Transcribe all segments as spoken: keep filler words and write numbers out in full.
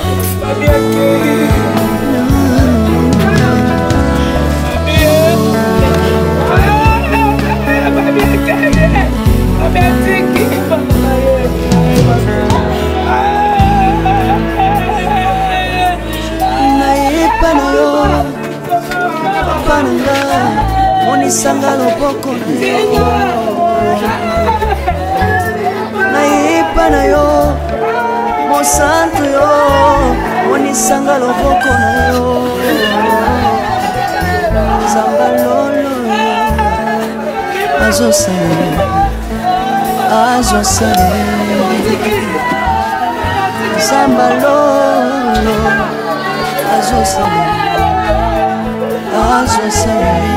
Monisanga loboko naipa na yo mosantu yo monisanga loboko na yo zamba lolo azosale azosale zamba lolo azosale azosale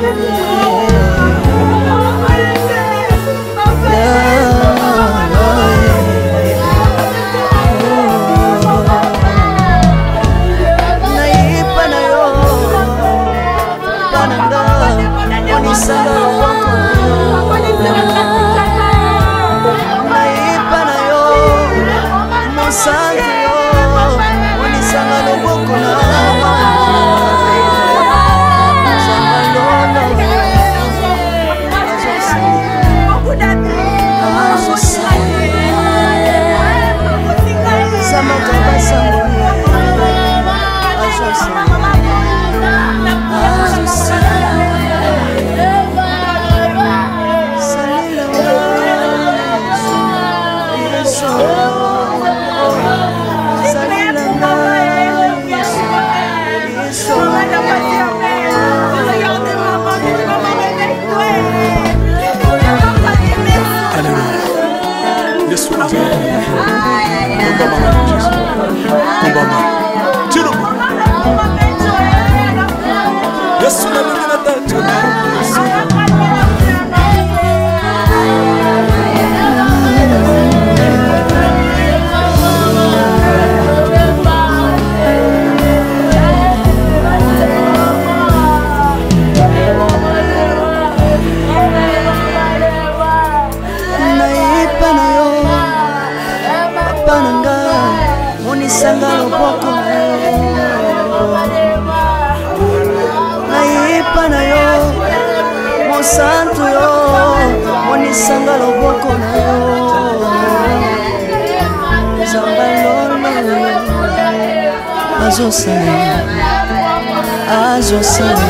Azosale, azosale,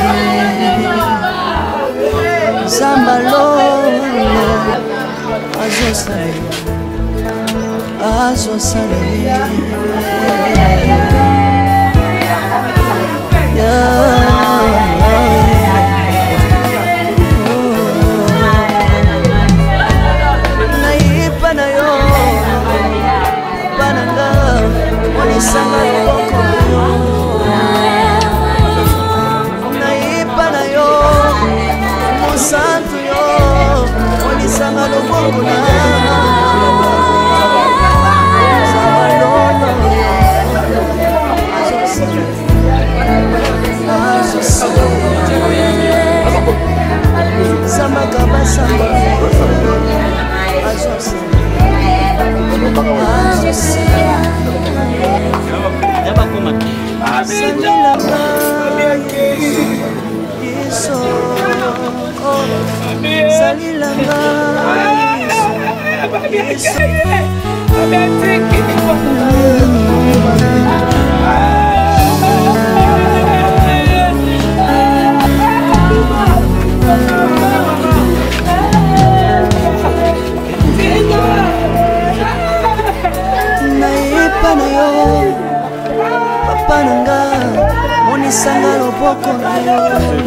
zamba lolo, azosale, azosale, naipa na yo, bananga, monisanga loboko. Naipa na yo mosantu yo monisanga loboko na zabalolo samakabasamba salilanga naipa na yo papa nanga monisanga loboko na yo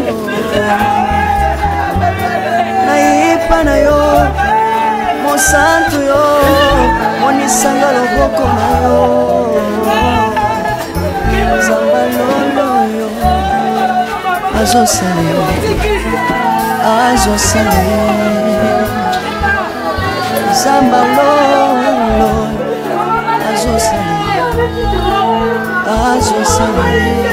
naipa na yo mosantu yo monisanga loboko na yo zamba lolo yo azosale azosale zamba lolo azosale azosale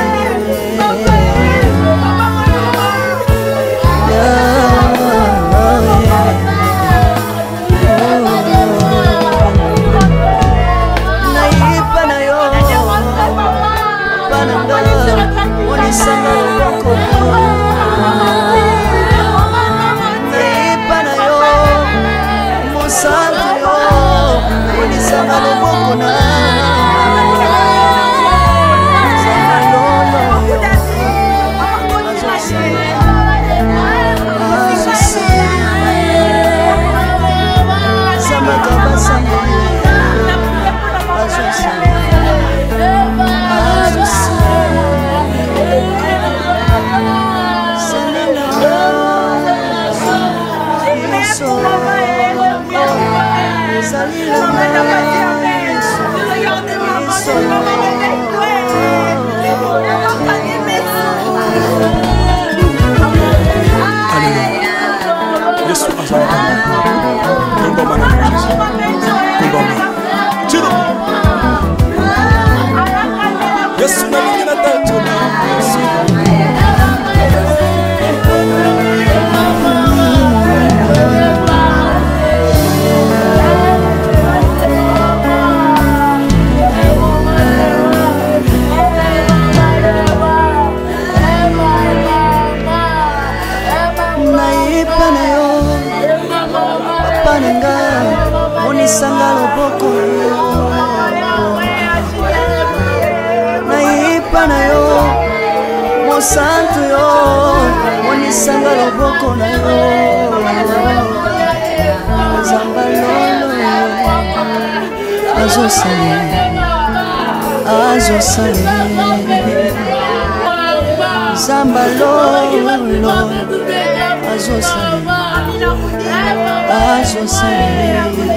naipa na yo Pananga Onisanga loboko Naipa na yo Mosantu yo Onisanga loboko na Onisanga loboko Naipa na yo Mosantu yo Onisanga loboko na yo Zamba lolo Azo sale Azo sale Zamba lolo Azo sale Azo sale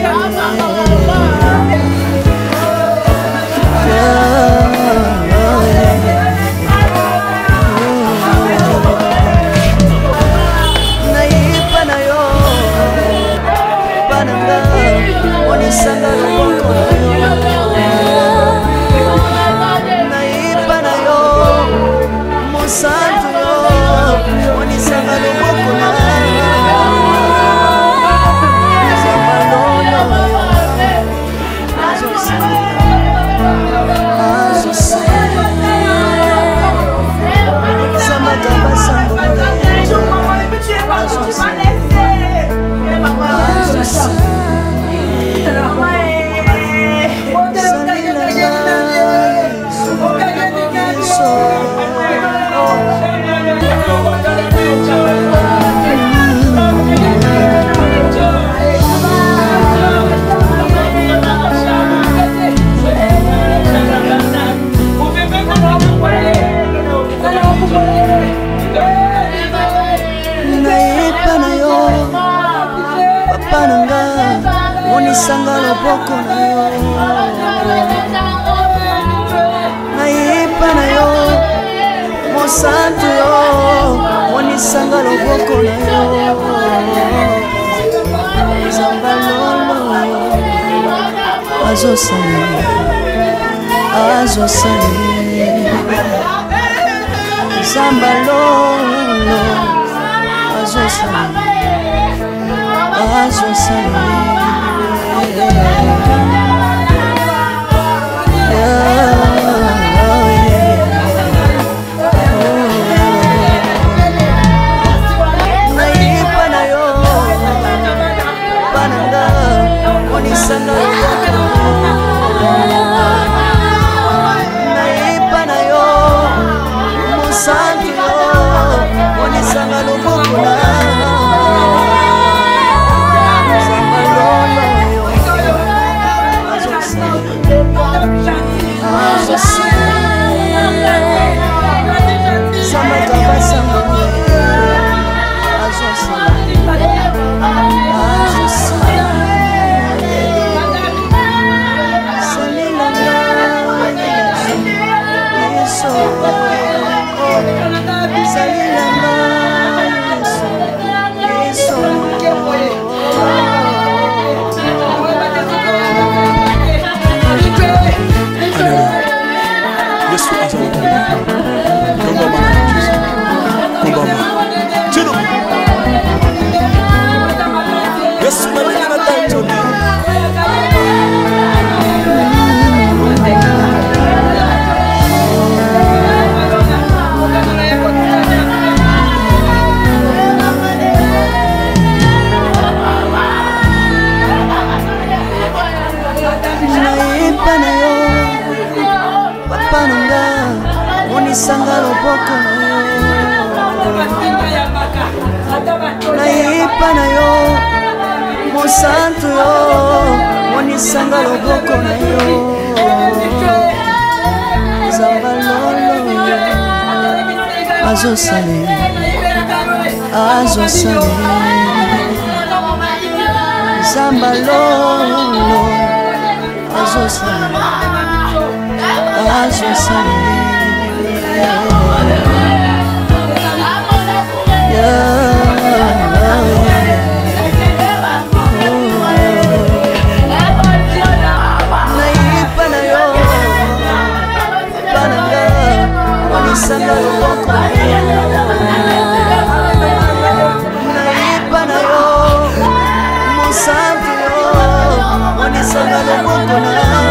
Naipa na yo Pananga Onisanga loboko Naipa na yo Mosantu yo Onisanga loboko na Onisanga loboko na yo Naipa na yo Mosantu yo Onisanga loboko na yo Zamba lolo Azo sale Azo sale Zamba lolo Azo sale Azo sale Naipa na yo Pananga Onisanga Naipa na yo Mosantu yo Onisanga loboko na Zamba lolo monisanga loboko na yo nayepa na yo mosantu yo monisanga loboko na yo zamba lolo azosale azosale zamba lolo azosale azosale naipa na yo pananga monisanga loboko naipa na yo mosantu yo monisanga loboko na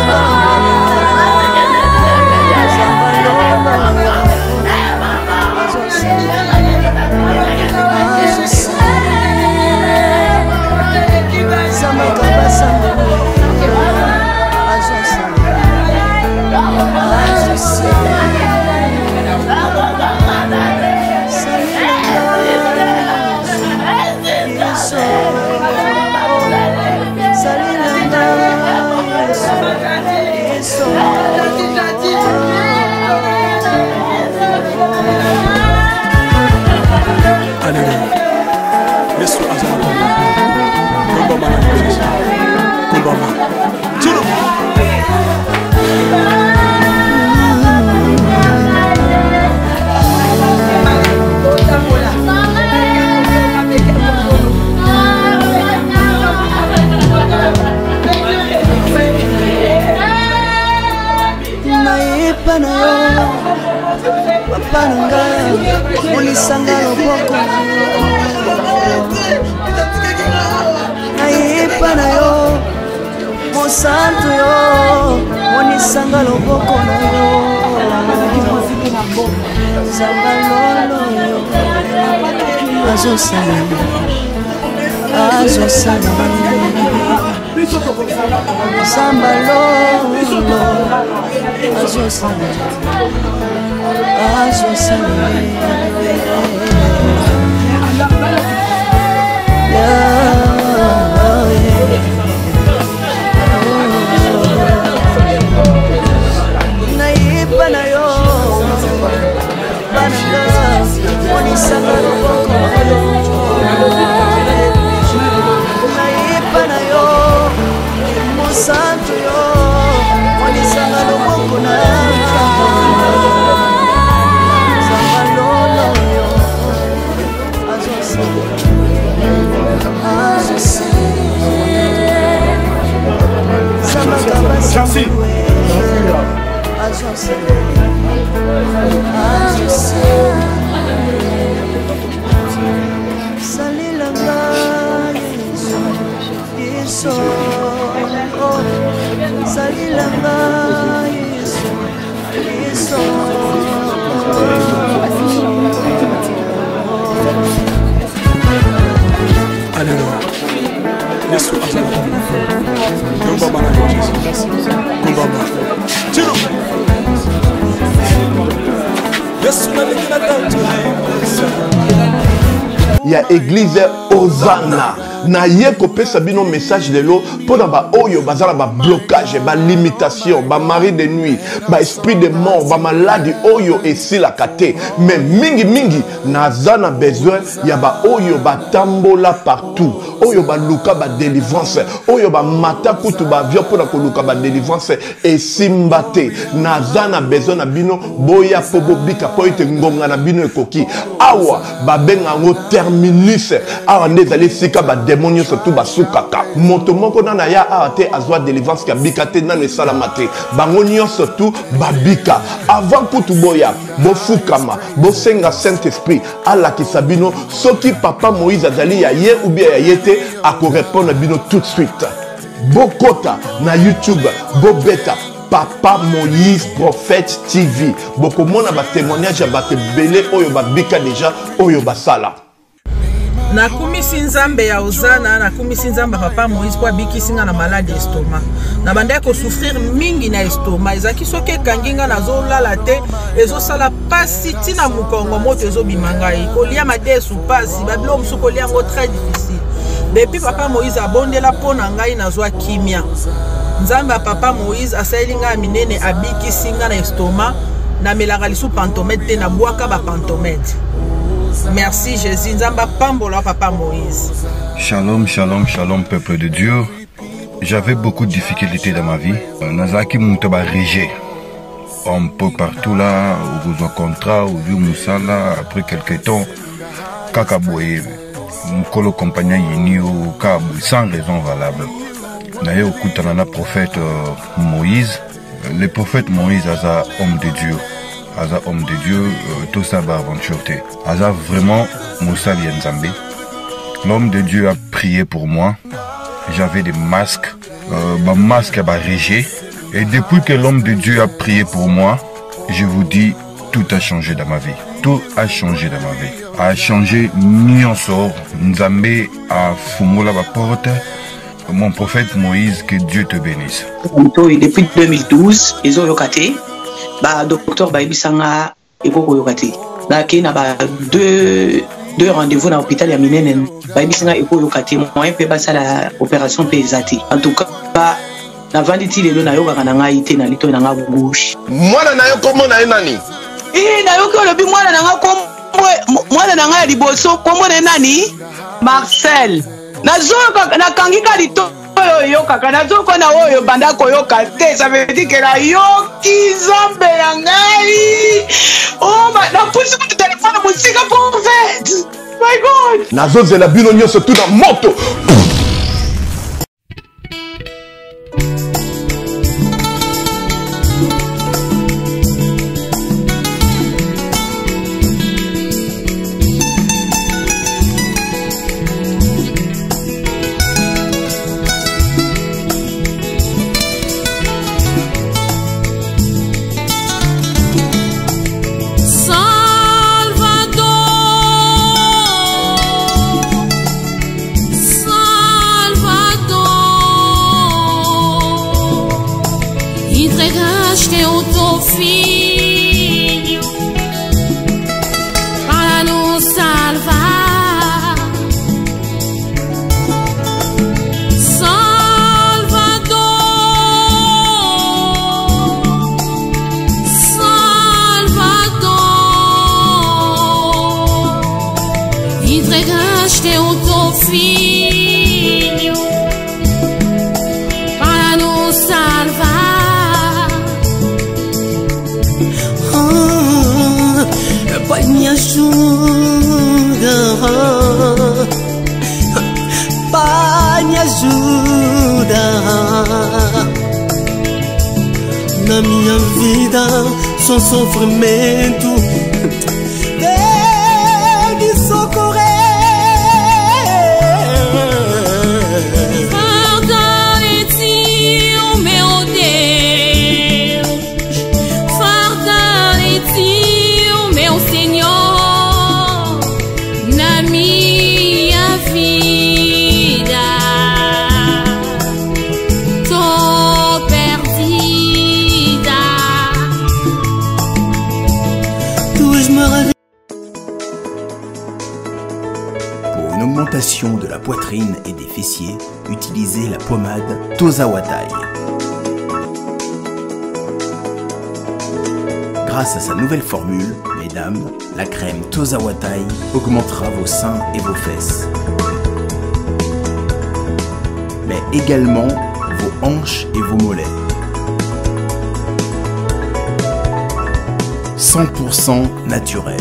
na yo papa nanga monisanga loboko nayepa na yo mosantu yo monisanga loboko na yo zamba lolo azosala azosala zamba lolo azosala azosala naipa na yo pananga monisanga loboko naipa na yo mosantu yo monisanga loboko na zamba lolo yo azosala azosala zamba kabasa azosala azosala salilanga yeso yeso salilanga yeso yeso Alléluia. Yesu azala. Kumba bana Yesu. Kumba bana. Tiro. Yesu na likina tantu. Ya église Hosanna na ye kopesa bino message de l'eau pour ba oyo bazala ba blocage ba limitation ba mari de nuit ba esprit de mort ba maladie oyo esi la kate mais mingi mingi nazana besoin ya ba oyo ba tambola partout oyo ba luka ba délivrance oyo ba mata kutu ba vio pour ko luka ba délivrance et simbate nazana besoin na bino boya pobo bika po ite ngonga na bino ekoki awa ba benga ngo terminus awa ndezali sika ba démonio surtout ba sukaka moto moko na ya ate azwa délivrance ka bikate na ne salamate bango nyonso surtout babika avant kutu boya bo fukama bo senga Saint Esprit ala kisabino soki papa Moïse azali ya ye ou bien ya yete ako répondre bino tout de suite bokota na YouTube bo beta Papa Moïse Prophète T V boko mona ba témoignage ya ba belé oyo ba bika déjà oyo ba sala nakumisi nzambe ya ozana nakumisi nzambe papa Moïse kwa bikisi nga na malade estomac na banda ko souffrir mingi na estomac ezaki soki ekangi nga nazolala te ezosala pasi tina mukongo moto ezobima ngai kolia madesu pasi babilo mosusu kolia yango très difficile depuis papa Moïse abondela mpo na ngai nazwa kimia nzambe ya papa Moïse asaleli ngai minene abikisi nga na estomac namelaka lisu pantomètre te nabwaka bapantomètre. Merci Jésus, nzamba pambola papa Moïse. Shalom, shalom, shalom peuple de Dieu. J'avais beaucoup de difficultés dans ma vie. Nazaki Moutaba Régé. Un peu partout là, au besoin contrat, au vieux Moussala, après quelques temps, Kakaboye, Mukolo compagnon Yini au Kabou, sans raison valable. D'ailleurs, au Koutanana prophète Moïse, le prophète Moïse a homme de Dieu. Aza homme de Dieu, euh, tout ça va aventure. Aza vraiment Moussa Lienzambe. L'homme de Dieu a prié pour moi. J'avais des masques. Euh, ma masque a régé. Et depuis que l'homme de Dieu a prié pour moi, je vous dis, tout a changé dans ma vie. Tout a changé dans ma vie. A changé Nyonsor. Nzambe a fumé la porte. Mon prophète Moïse, que Dieu te bénisse. Depuis deux mille douze, ils ont yokaté. Bah, docteur Baibisanga et Koko Yokate. Bah, qui n'a pas deux, deux rendez-vous dans l'hôpital à Minenen. Baibisanga et Koko Yokate. Moi, je peux passer à l'opération P S A T. En tout cas, bah, la vendite de l'eau, yoga n'a été dans l'ito n'a pas gauche. Moi, n'a yo comment n'a nani? Eh, n'a yo que le bi moi n'a comme moi n'a pas liboso comme on est nani? Marcel. N'a zo na kangika lito. Yo kaka nazo kona oyo banda koyoka te ça veut dire que la yoki zambe ya ngai oh ma na pusi ku téléphone musika pour fait my god nazo zela bino nyonso tout na moto. Na minha vida só sofrimento. Vem me socorrer. Fortalece o meu Deus, fortalece o meu Senhor na minha vida. Tô perdida. Pour une augmentation de la poitrine et des fessiers, utilisez la pommade Tozawatai. Grâce à sa nouvelle formule, mesdames, la crème Tozawatai augmentera vos seins et vos fesses, mais également vos hanches et vos mollets. cent pour cent naturel.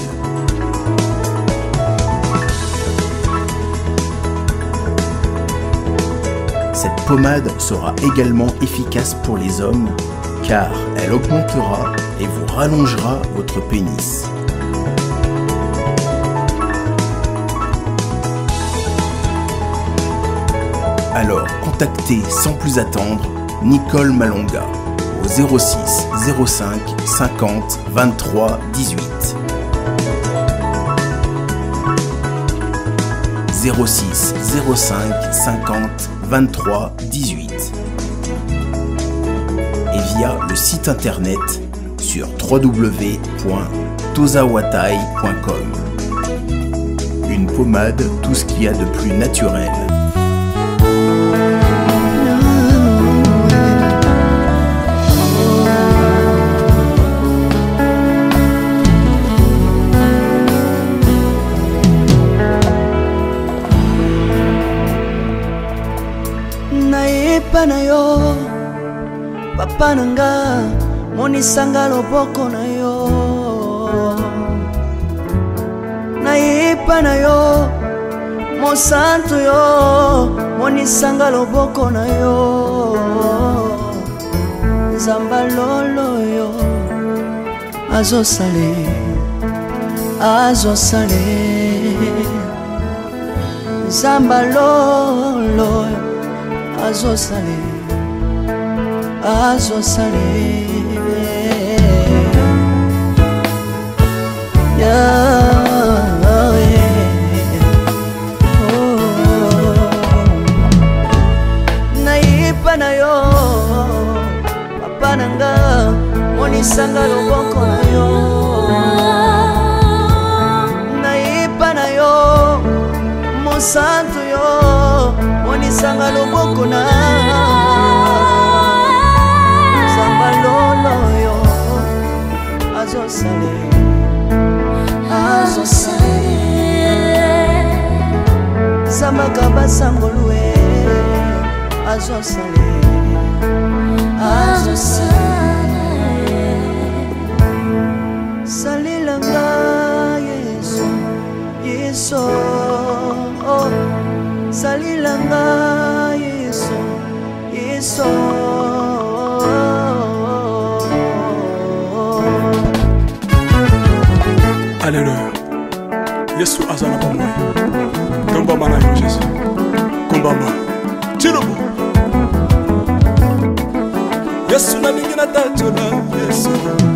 Cette pommade sera également efficace pour les hommes car elle augmentera et vous rallongera votre pénis. Alors contactez sans plus attendre Nicole Malonga au zéro six zéro cinq cinquante vingt-trois dix-huit. zéro six zéro cinq cinquante vingt-trois dix-huit et via le site internet sur w w w point tozawatai point com. Une pommade, tout ce qu'il y a de plus naturel. Nayepa na yo papa nanga monisanga loboko na yo nayepa na yo mosantu yo monisanga loboko na yo nzamba lolo yo azosale azosale nzamba lolo azosale azosale yeah, yeah. Oh. Nayepa na yo papa nanga monisanga loboko na yo nayepa na yo mosantu yo monisanga loboko na nzamba lolo yo azosale azosale nzamba kabasangolue azosale azosale salilanga yesu yesu oh. Salilanga yesu yesu Alléluia. Yesu azana pamoja. Tomba mana yo Yesu. Kumbamba. Chirubu. Yesu na lingina tachola Yesu.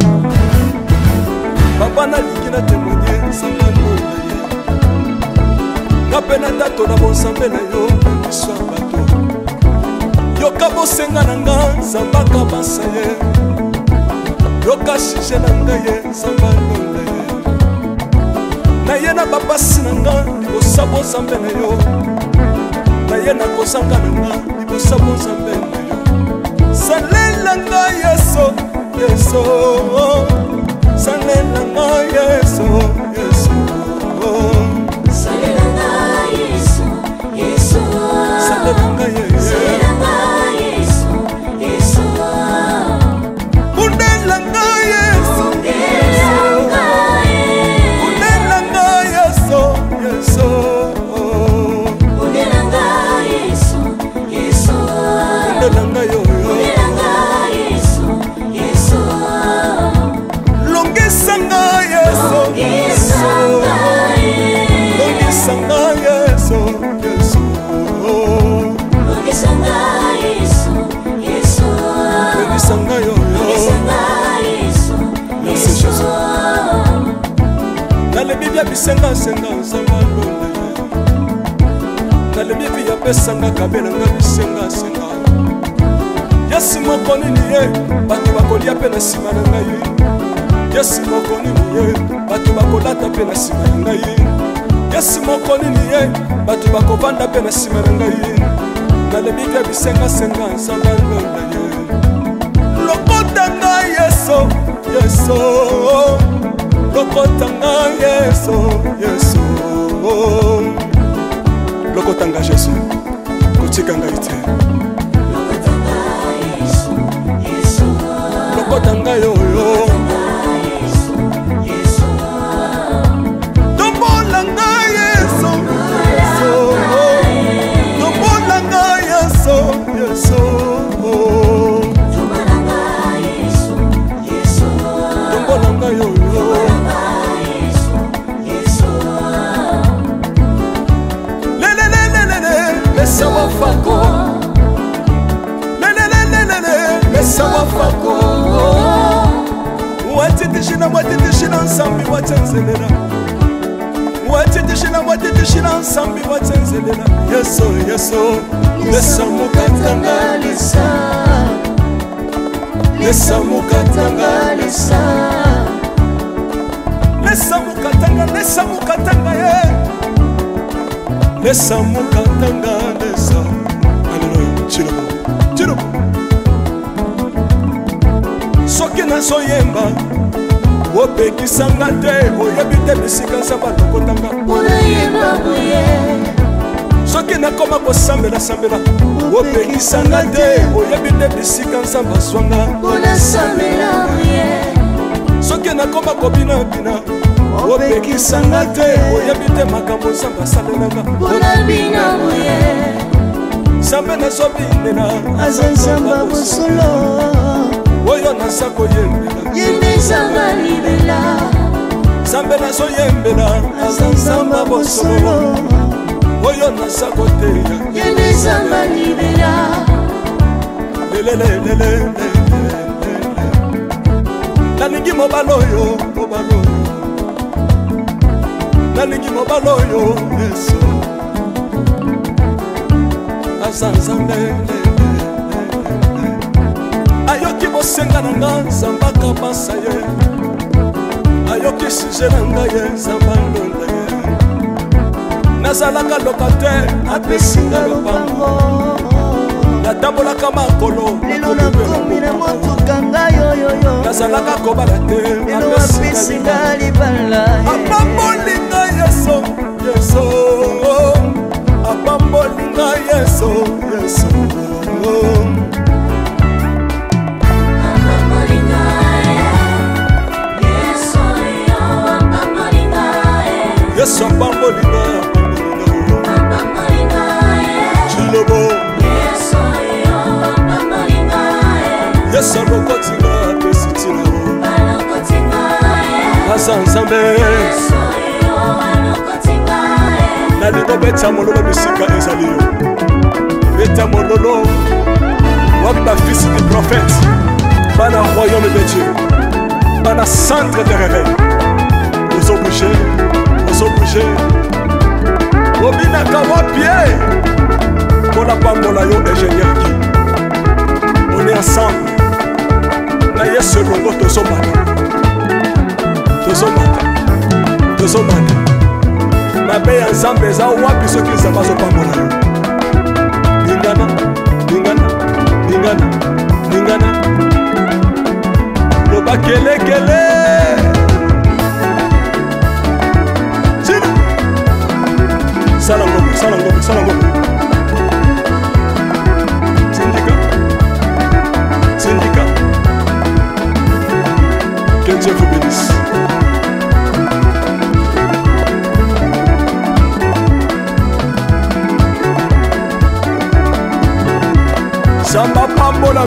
Papa na lingina témoigner sangano na ye. Kapena tato na bonsambe na yo biso bato. Yoka bosenga na nga zambaka basa ye. Yoka shije na nga ye sambano na ye. Na ye na bapasi na nga libosa bonsambe na yo. Na ye na kosanga na nga libosa bonsambe na yo. Salela nga yeso yeso. Salela nga yeso yeso. Salela nga yeso yeso. Salela nga yeso. Salela nga yeso yeso. Undela nga yeso. Undela nga yeso yeso. Undela nga yeso yeso. Undela nga yo yo. Undela nga yeso yeso. Longisa nga yeso yeso. Longisa nga yeso yeso. Longisa nga yeso yeso. Longisa nga yo yo. Longisa nga yeso Merci yeso. Jésus. Dans le Bible bisenga senga sanga lona ye. Dans le Bible ya pesanga kabela nga bisenga senga. Yesu moko nini ye bato bakolia pe na sima na ngai. Yesu moko nini ye bato bakolata pe na sima na ngai. Yesu moko nini ye bato bakovanda pe na sima na ngai. Dans le Bible bisenga senga sanga lona ye. Lokota nga yeso yeso. Lokota nga yeso yeso. Lokota nga Jésus kotika nga ite. Lokota nga yeso yeso. Lokota nga yo yo. Yeso yeso. Tombola nga yeso yeso. Tombola nga yeso yeso. Tombola nga yeso yeso. Tombola nga yo yo. Mesa wafako Lele lele lele Mesa wafako Watiti shina watiti shina nsambi wachanzelela watitishina watitishina nsambi watsenzelela yeso yeso lesa mukatanga lesa lesa mukatanga lesa lesa mukatanga lesa mukatanga ye lesa mukatanga lesa aleluya chilobo chilobo soki nazoyemba opekisanga te oyebi te bisika nzambe alokotanga unayemba boye soki nakoma kosambela-sambela opekisanga te oyebi te bisika nzambe azwanga unasambela boye soki nakoma kobina-bina opekisanga te oyebi te makambo nzambe asalelanga unabina boye nzambe nazobinela aza nzambe bosolo oyo naza koyembela yende nzambe libela nzambe nazoyembela aza nzambe bosolo oyo naza koteya yende nzambe libela lelelelelele nalingi mobala oyo mobala oyo nalingi mobala oyo yesu aza nzambe ayoki bosenga na nga nzambe akabasa ye ayoki suje na ngai ye nzambe alonda ye nazalaka loka te apesinga lopango natambolaka makolo lelo nakomi na motuka ngai oyoyo nazalaka kobala te lelo apesinga libala apambolinga yeso yeso apambolinga yeso yeso yesu apambolinga chilobo yesu alokotinga apesitina aza nzambe nalingo beta mololo bisika ezali yo beta mololo wapi bafisi du prophète bana royaume de dieu bana centre de réveil ozobouge ozobouge obinaka wapie mpona pambola yo ingénieur ki on est ensemble na yesu elongo tozomata tozomata tozomata mabe ya nzambe eza wapi soki nzambe azopambola yo lingana lingana lingana lingana loba kelekele sala ngombe sala ngombe sala ngombe sindika sindika que Dieu vous bénisse. Samba pambola